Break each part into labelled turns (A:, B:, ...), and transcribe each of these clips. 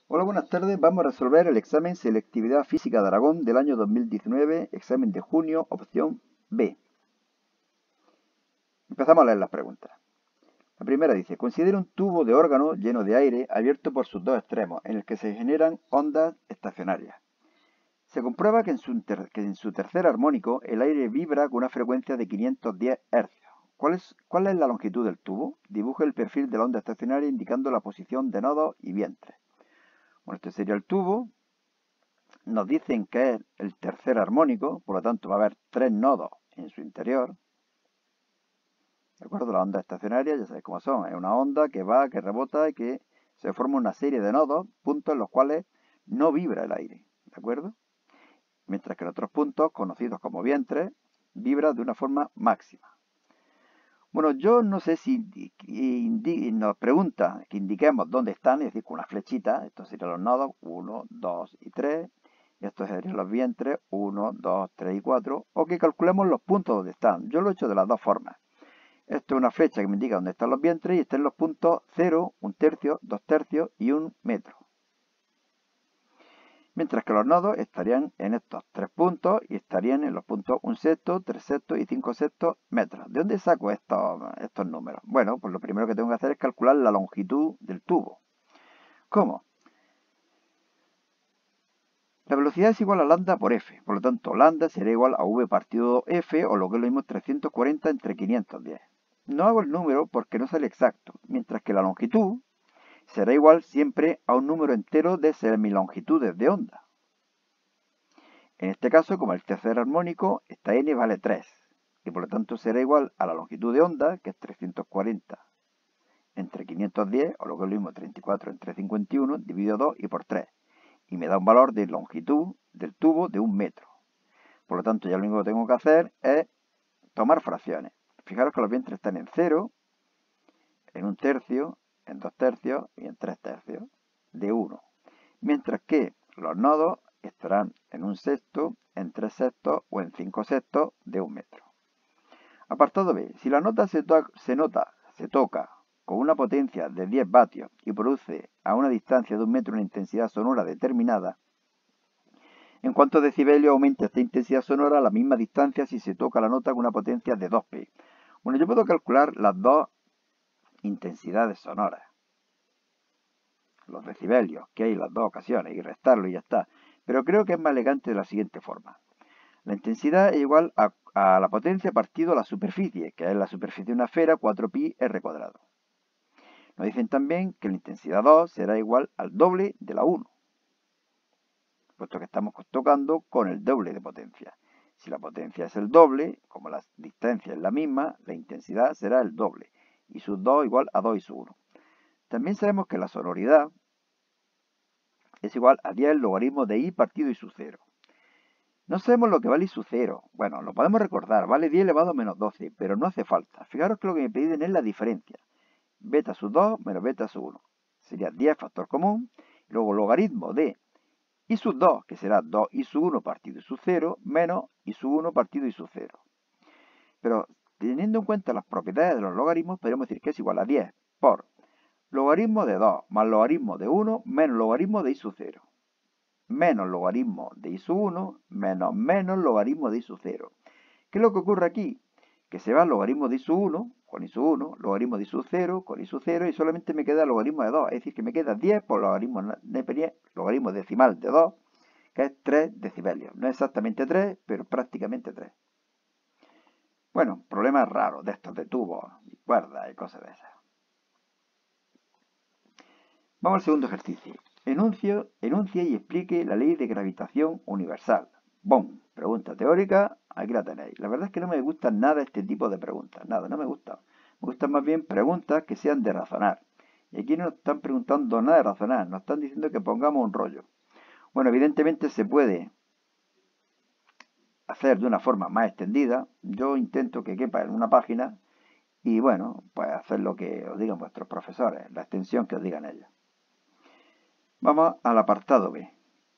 A: Hola, buenas tardes. Vamos a resolver el examen Selectividad Física de Aragón del año 2019, examen de junio, opción B. Empezamos a leer las preguntas. La primera dice, considera un tubo de órgano lleno de aire abierto por sus dos extremos, en el que se generan ondas estacionarias. Se comprueba que en su tercer armónico el aire vibra con una frecuencia de 510 Hz. ¿Cuál es la longitud del tubo? Dibuja el perfil de la onda estacionaria indicando la posición de nodos y vientres. Bueno, este sería el tubo. Nos dicen que es el tercer armónico, por lo tanto va a haber tres nodos en su interior. ¿De acuerdo? La onda estacionaria, ya sabéis cómo son. Es una onda que va, que rebota y que se forma una serie de nodos, puntos en los cuales no vibra el aire. ¿De acuerdo? Mientras que en otros puntos, conocidos como vientres, vibra de una forma máxima. Bueno, yo no sé si nos pregunta que indiquemos dónde están, es decir, con una flechita. Estos serían los nodos 1, 2 y 3. Estos serían los vientres 1, 2, 3 y 4. O que calculemos los puntos donde están. Yo lo he hecho de las dos formas. Esto es una flecha que me indica dónde están los vientres y están los puntos 0, 1 tercio, 2 tercios y 1 metro. Mientras que los nodos estarían en estos tres puntos y estarían en los puntos 1 sexto, 3 sextos y 5 sextos metros. ¿De dónde saco estos números? Bueno, pues lo primero que tengo que hacer es calcular la longitud del tubo. ¿Cómo? La velocidad es igual a lambda por f, por lo tanto lambda será igual a v partido f, o lo que es lo mismo 340 entre 510. No hago el número porque no sale exacto, mientras que la longitud será igual siempre a un número entero de semilongitudes de onda. En este caso, como el tercer armónico, esta n vale 3, y por lo tanto será igual a la longitud de onda, que es 340 entre 510, o lo que es lo mismo 34 entre 51, dividido 2 y por 3. Y me da un valor de longitud del tubo de 1 metro. Por lo tanto, ya lo único que tengo que hacer es tomar fracciones. Fijaros que los vientres están en 0, en 1 tercio, en 2 tercios y en 3 tercios de 1. Mientras que los nodos estarán en 1 sexto, en 3 sextos o en 5 sextos de 1 metro. Apartado B. Si la nota se toca con una potencia de 10 vatios y produce a una distancia de 1 metro una intensidad sonora determinada, en cuantos decibelios aumenta esta intensidad sonora a la misma distancia si se toca la nota con una potencia de 2pi. Bueno, yo puedo calcular las dos intensidades sonoras, los decibelios que hay en las dos ocasiones, y restarlo y ya está. Pero creo que es más elegante de la siguiente forma. La intensidad es igual a la potencia partido a la superficie, que es la superficie de una esfera, 4pi r cuadrado. Nos dicen también que la intensidad 2 será igual al doble de la 1, puesto que estamos tocando con el doble de potencia. Si la potencia es el doble, como la distancia es la misma, la intensidad será el doble, y sub 2 igual a 2 y sub 1. También sabemos que la sonoridad es igual a 10 logaritmo de i partido i sub 0. No sabemos lo que vale i sub 0. Bueno, lo podemos recordar, vale 10 elevado a menos 12, pero no hace falta. Fijaros que lo que me piden es la diferencia. Beta sub 2 menos beta sub 1. Sería 10 factor común, y luego logaritmo de i sub 2, que será 2 i sub 1 partido i sub 0, menos i sub 1 partido i sub 0. Pero teniendo en cuenta las propiedades de los logaritmos, podemos decir que es igual a 10 por logaritmo de 2 más logaritmo de 1 menos logaritmo de i sub 0. Menos logaritmo de i sub 1 menos logaritmo de i sub 0. ¿Qué es lo que ocurre aquí? Que se va el logaritmo de i sub 1 con i sub 1, logaritmo de i sub 0 con i sub 0 y solamente me queda el logaritmo de 2. Es decir, que me queda 10 por logaritmo decimal de 2, que es 3 decibelios. No es exactamente 3, pero prácticamente 3. Bueno, problemas raros de estos de tubos y cuerdas y cosas de esas. Vamos al segundo ejercicio. Enuncie y explique la ley de gravitación universal. ¡Bom! Pregunta teórica, aquí la tenéis. La verdad es que no me gustan nada este tipo de preguntas. Nada, no me gustan. Me gustan más bien preguntas que sean de razonar. Y aquí no nos están preguntando nada de razonar. Nos están diciendo que pongamos un rollo. Bueno, evidentemente se puede hacer de una forma más extendida. Yo intento que quepa en una página. Y bueno, pues hacer lo que os digan vuestros profesores. La extensión que os digan ellos. Vamos al apartado B.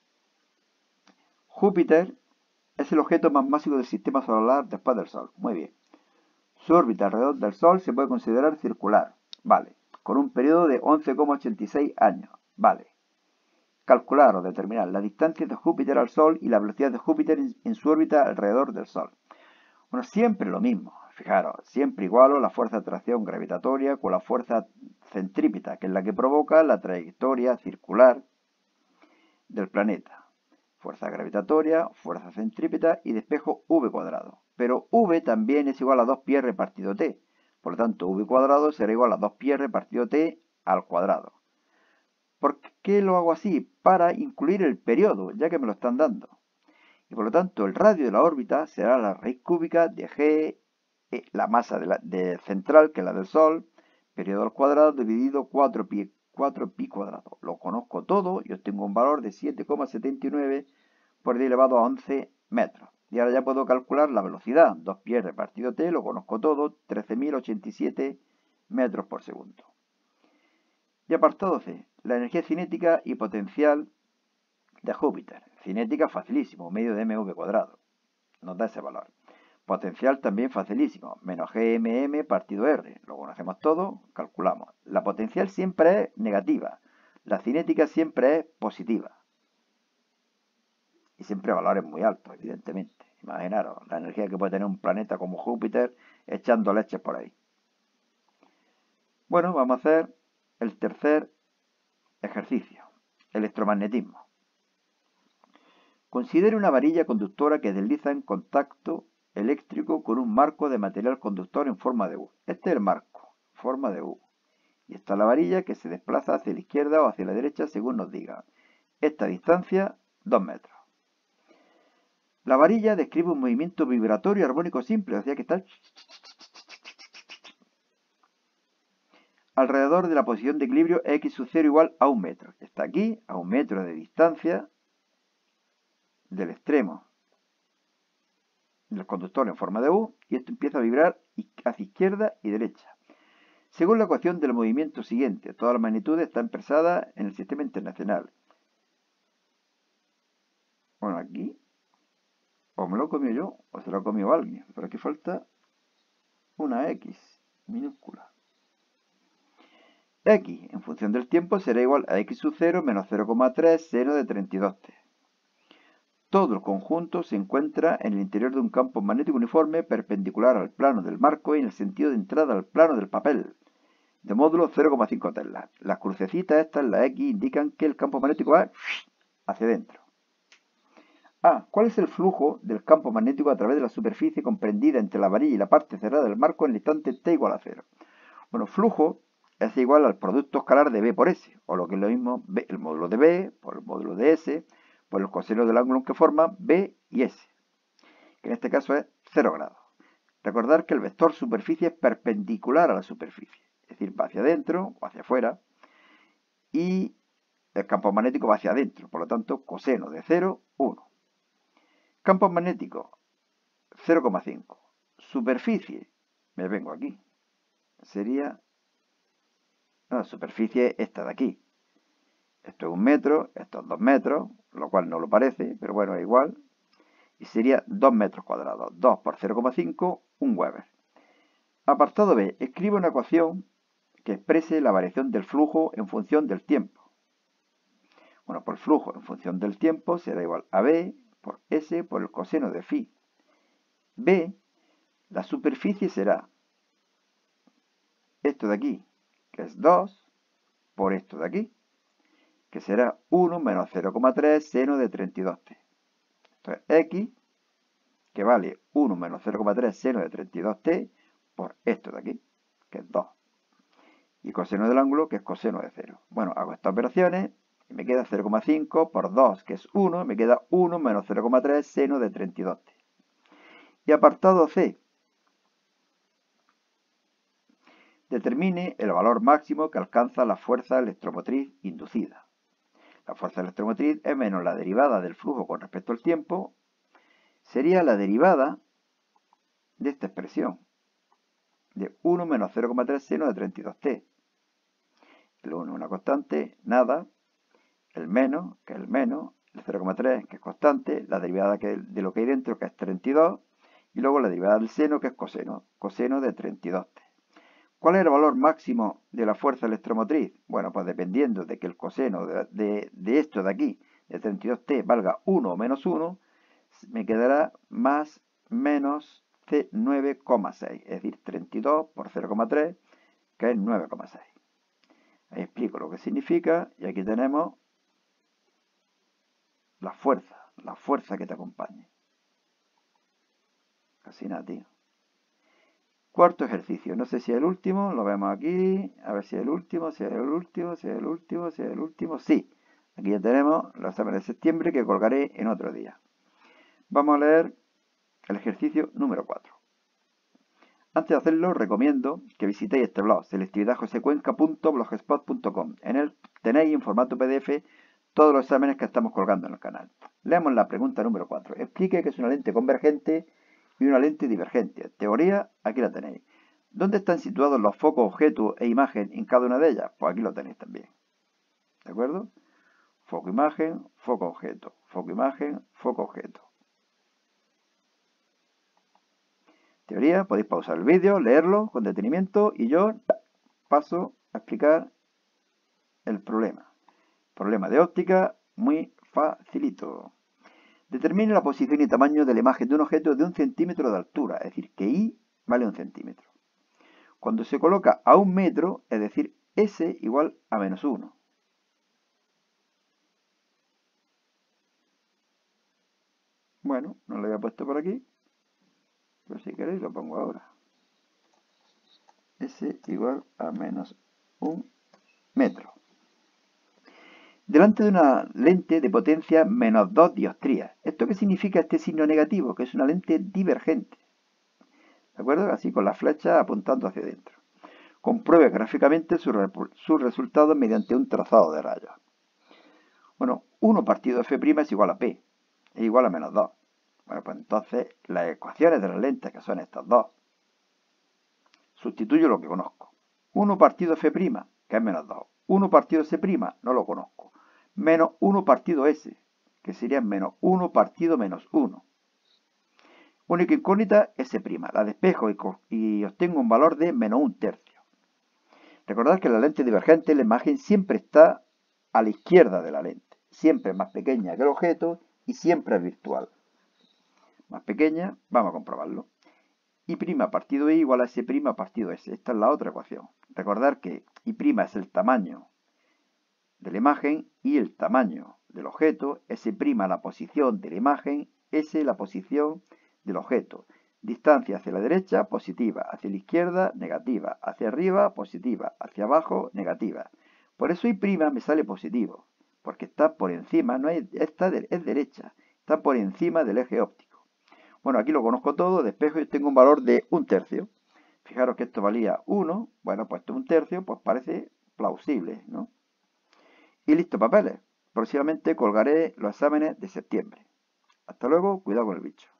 A: Júpiter es el objeto más masivo del sistema solar después del Sol. Muy bien. Su órbita alrededor del Sol se puede considerar circular. Vale. Con un periodo de 11,86 años. Vale. calcular o determinar la distancia de Júpiter al Sol y la velocidad de Júpiter en su órbita alrededor del Sol. Bueno, siempre lo mismo. Fijaros, siempre igualo la fuerza de atracción gravitatoria con la fuerza centrípeta, que es la que provoca la trayectoria circular del planeta. Fuerza gravitatoria, fuerza centrípeta y despejo v cuadrado. Pero v también es igual a 2π repartido t. Por lo tanto, v cuadrado será igual a 2π repartido t al cuadrado. ¿Por qué lo hago así? Para incluir el periodo, ya que me lo están dando. Y por lo tanto, el radio de la órbita será la raíz cúbica de g, la masa de central, que es la del Sol, periodo al cuadrado dividido 4π cuadrado. Lo conozco todo y obtengo un valor de 7,79 por 10 elevado a 11 metros. Y ahora ya puedo calcular la velocidad. 2π repartido t, lo conozco todo, 13.087 metros por segundo. Y apartado C, la energía cinética y potencial de Júpiter. Cinética facilísimo, medio de mv cuadrado. Nos da ese valor. Potencial también facilísimo, menos gmm partido r. Lo conocemos todo, calculamos. La potencial siempre es negativa. La cinética siempre es positiva. Y siempre valores muy altos, evidentemente. Imaginaros la energía que puede tener un planeta como Júpiter echando leches por ahí. Bueno, vamos a hacer el tercer ejercicio. Electromagnetismo. Considere una varilla conductora que desliza en contacto eléctrico con un marco de material conductor en forma de U. Este es el marco, forma de U. Y esta es la varilla que se desplaza hacia la izquierda o hacia la derecha según nos diga. Esta distancia, 2 metros. La varilla describe un movimiento vibratorio armónico simple, o sea que está alrededor de la posición de equilibrio x sub 0 igual a 1 metro. Está aquí, a 1 metro de distancia del extremo del conductor en forma de U, y esto empieza a vibrar hacia izquierda y derecha. Según la ecuación del movimiento siguiente, toda la magnitud está expresada en el sistema internacional. Bueno, aquí, o me lo he comido yo, o se lo ha comido alguien, pero aquí falta una X minúscula. X, en función del tiempo, será igual a X sub 0 menos 0,3 seno de 32t. Todo el conjunto se encuentra en el interior de un campo magnético uniforme perpendicular al plano del marco y en el sentido de entrada al plano del papel, de módulo 0,5 tesla. Las crucecitas estas, las X, indican que el campo magnético va hacia adentro. A. ¿Cuál es el flujo del campo magnético a través de la superficie comprendida entre la varilla y la parte cerrada del marco en el instante t igual a 0? Bueno, flujo es igual al producto escalar de B por S, o lo que es lo mismo, B, el módulo de B por el módulo de S, por el coseno del ángulo que forma B y S, que en este caso es 0 grados. Recordar que el vector superficie es perpendicular a la superficie, es decir, va hacia adentro o hacia afuera, y el campo magnético va hacia adentro, por lo tanto, coseno de 0, 1. Campo magnético, 0,5. Superficie, me vengo aquí, sería la superficie esta de aquí. Esto es 1 metro, esto es 2 metros, lo cual no lo parece, pero bueno, es igual. Y sería 2 metros cuadrados. 2 por 0,5, 1 Weber. Apartado B. Escribe una ecuación que exprese la variación del flujo en función del tiempo. Bueno, por flujo en función del tiempo será igual a B por S por el coseno de phi. B, la superficie será esto de aquí, que es 2, por esto de aquí, que será 1 menos 0,3 seno de 32t. Entonces, X, que vale 1 menos 0,3 seno de 32t, por esto de aquí, que es 2. Y coseno del ángulo, que es coseno de 0. Bueno, hago estas operaciones y me queda 0,5 por 2, que es 1, me queda 1 menos 0,3 seno de 32t. Y apartado C. Determine el valor máximo que alcanza la fuerza electromotriz inducida. La fuerza electromotriz es menos la derivada del flujo con respecto al tiempo, sería la derivada de esta expresión, de 1 menos 0,3 seno de 32t. El 1 es una constante, nada, el menos, que es el menos, el 0,3, que es constante, la derivada de lo que hay dentro, que es 32, y luego la derivada del seno, que es coseno, coseno de 32t. ¿Cuál es el valor máximo de la fuerza electromotriz? Bueno, pues dependiendo de que el coseno de esto de aquí, de 32t, valga 1 o menos 1, me quedará más menos C9,6, es decir, 32 por 0,3, que es 9,6. Ahí explico lo que significa y aquí tenemos la fuerza que te acompañe. Casi nada, tío. Cuarto ejercicio, no sé si es el último, lo vemos aquí, a ver si es el último, si es el último, si es el último, si es el último, sí. Aquí ya tenemos los exámenes de septiembre que colgaré en otro día. Vamos a leer el ejercicio número 4. Antes de hacerlo, recomiendo que visitéis este blog, selectividadjosecuenca.blogspot.com. En él tenéis en formato PDF todos los exámenes que estamos colgando en el canal. Leamos la pregunta número 4. Explique qué es una lente convergente y una lente divergente. Teoría, aquí la tenéis. ¿Dónde están situados los focos, objeto e imagen en cada una de ellas? Pues aquí lo tenéis también. ¿De acuerdo? Foco, imagen, foco, objeto. Foco, imagen, foco, objeto. Teoría, podéis pausar el vídeo, leerlo con detenimiento y yo paso a explicar el problema. Problema de óptica muy facilito. Determine la posición y tamaño de la imagen de un objeto de 1 centímetro de altura, es decir, que I vale 1 centímetro. Cuando se coloca a 1 metro, es decir, S igual a menos 1. Bueno, no lo había puesto por aquí, pero si queréis lo pongo ahora. S igual a menos 1 metro. Delante de una lente de potencia menos 2 dioptrías. ¿Esto qué significa este signo negativo? Que es una lente divergente. ¿De acuerdo? Así con la flecha apuntando hacia adentro. Compruebe gráficamente sus resultados mediante un trazado de rayos. Bueno, 1 partido F' es igual a P, es igual a menos 2. Bueno, pues entonces las ecuaciones de las lentes, que son estas dos, sustituyo lo que conozco. 1 partido F', que es menos 2. 1 partido S', no lo conozco. Menos 1 partido S, que sería menos 1 partido menos 1. Única incógnita, S'. La despejo y obtengo un valor de menos 1/3. Recordad que en la lente divergente la imagen siempre está a la izquierda de la lente. Siempre es más pequeña que el objeto y siempre es virtual. Más pequeña, vamos a comprobarlo. I' partido I igual a S' partido S. Esta es la otra ecuación. Recordad que I' es el tamaño de la imagen y el tamaño del objeto, S' la posición de la imagen, S la posición del objeto. Distancia hacia la derecha, positiva, hacia la izquierda, negativa, hacia arriba, positiva, hacia abajo, negativa. Por eso I' me sale positivo, porque está por encima, no es derecha, está por encima del eje óptico. Bueno, aquí lo conozco todo, despejo y tengo un valor de 1/3. Fijaros que esto valía 1, bueno, pues esto 1/3, pues parece plausible, ¿no? Y listo, papeles. Próximamente colgaré los exámenes de septiembre. Hasta luego, cuidado con el bicho.